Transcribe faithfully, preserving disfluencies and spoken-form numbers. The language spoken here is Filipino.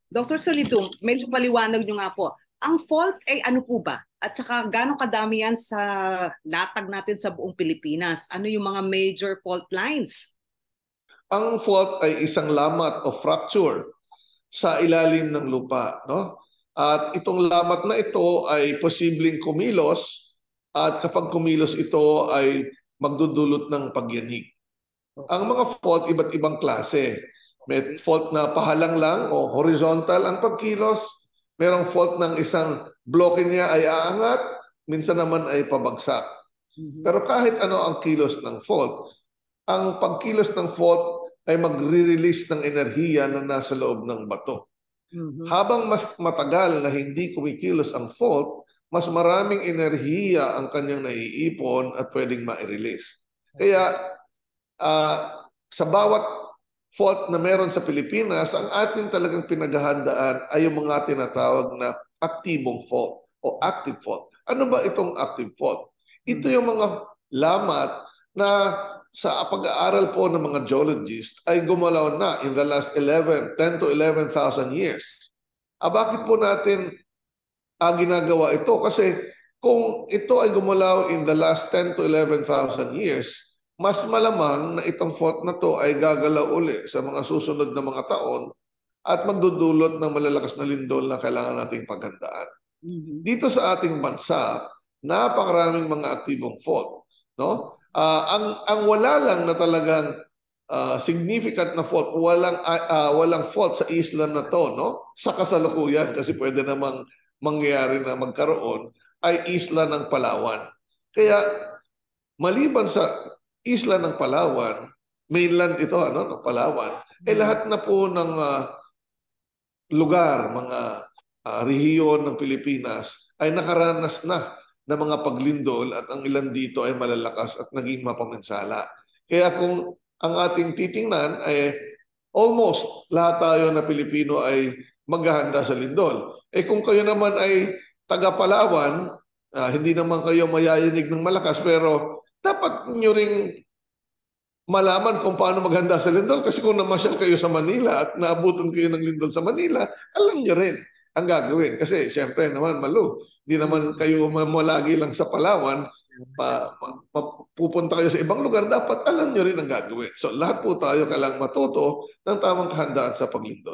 Doctor Solidum, medyo paliwanag nyo nga po. Ang fault ay ano po ba? At saka gano'ng kadami yan sa latag natin sa buong Pilipinas? Ano yung mga major fault lines? Ang fault ay isang lamat o fracture sa ilalim ng lupa, no? At itong lamat na ito ay posibleng kumilos at kapag kumilos ito ay magdudulot ng pagyanig. Ang Okay. mga fault iba't ibang klase. May fault na pahalang lang o horizontal ang pagkilos. Merong fault ng isang bloke niya ay aangat, minsan naman ay pabagsak. Mhm. Pero kahit ano ang kilos ng fault, ang pagkilos ng fault ay magre-release ng enerhiya na nasa loob ng bato. Mhm. Habang mas matagal na hindi kumikilos ang fault, mas maraming enerhiya ang kanyang naiipon at pwedeng ma-release. Okay. Kaya uh, sa bawat fault na meron sa Pilipinas, ang atin talagang pinaghahandaan ay yung mga tinatawag na aktibong fault o active fault. Ano ba itong active fault? Ito Mhm. yung mga lamat na sa pag-aaral po ng mga geologists ay gumalaw na in the last eleven, ten to eleven thousand years. Ah, bakit po natin ah, ginagawa ito? Kasi kung ito ay gumalaw in the last ten to eleven thousand years, mas malamang na itong fault na to ay gagalaw uli sa mga susunod na mga taon at magdudulot ng malalakas na lindol na kailangan nating paghandaan. Mhm. Dito sa ating bansa, napakaraming mga aktibong fault, no? Ah, ang ang wala lang na talagang ah, significant na fault, walang ah, ah, walang fault sa isla na to, no? Sa kasalukuyan kasi pwede namang mangyari na magkaroon ay isla ng Palawan. Kaya maliban sa isla ng Palawan, mainland ito ano ng Palawan, eh Mhm. lahat na po ng ah, lugar, mga uh, rehiyon ng Pilipinas ay nakaranas na ng mga paglindol at ang ilan dito ay malalakas at naging mapaminsala. Kaya kung ang ating titingnan ay almost lahat tayo na Pilipino ay maghahanda sa lindol. Eh kung kayo naman ay taga Palawan, uh, hindi naman kayo mayayanig ng malakas pero dapat nyo ring malaman kung paano maghanda sa lindol kasi kung namasyal kayo sa Manila at naabutan kayo ng lindol sa Manila, alam nyo rin ang gagawin. Kasi siyempre naman, Malu, hindi naman Mhm. kayo malagi lang sa Palawan, pa, pa, pa, pupunta kayo sa ibang lugar, dapat alam nyo rin ang gagawin. So lahat po tayo kailangang matuto ng tamang kahandaan sa paglindol.